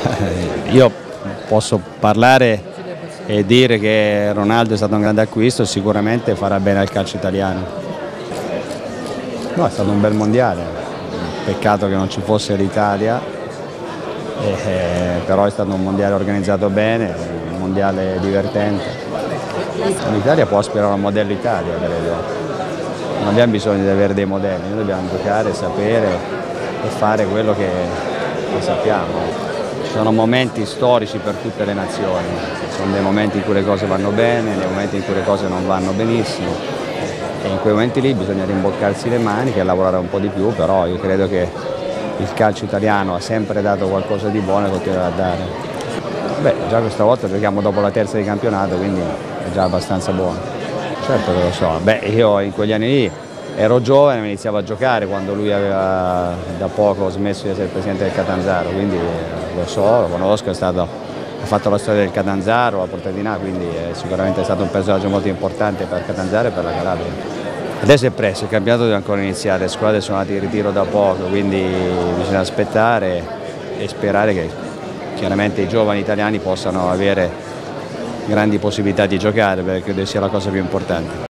Io posso parlare e dire che Ronaldo è stato un grande acquisto, sicuramente farà bene al calcio italiano. No, è stato un bel mondiale, peccato che non ci fosse l'Italia, però è stato un mondiale organizzato bene, un mondiale divertente. L'Italia può aspirare a un modello Italia, credo. Non abbiamo bisogno di avere dei modelli, noi dobbiamo giocare, sapere e fare quello che sappiamo. Ci sono momenti storici per tutte le nazioni, ci sono dei momenti in cui le cose vanno bene, dei momenti in cui le cose non vanno benissimo e in quei momenti lì bisogna rimboccarsi le maniche e lavorare un po' di più, però io credo che il calcio italiano ha sempre dato qualcosa di buono e continuerà a dare. Beh, già questa volta giochiamo dopo la terza di campionato, quindi è già abbastanza buono. Certo che lo so, beh, io in quegli anni lì ero giovane, mi iniziavo a giocare quando lui aveva da poco smesso di essere presidente del Catanzaro, quindi lo so, lo conosco, ha fatto la storia del Catanzaro, la portato in A, quindi sicuramente è stato un personaggio molto importante per Catanzaro e per la Calabria. Adesso è presto, il campionato deve ancora iniziare, le squadre sono andate in ritiro da poco, quindi bisogna aspettare e sperare che chiaramente i giovani italiani possano avere grandi possibilità di giocare, perché credo sia la cosa più importante.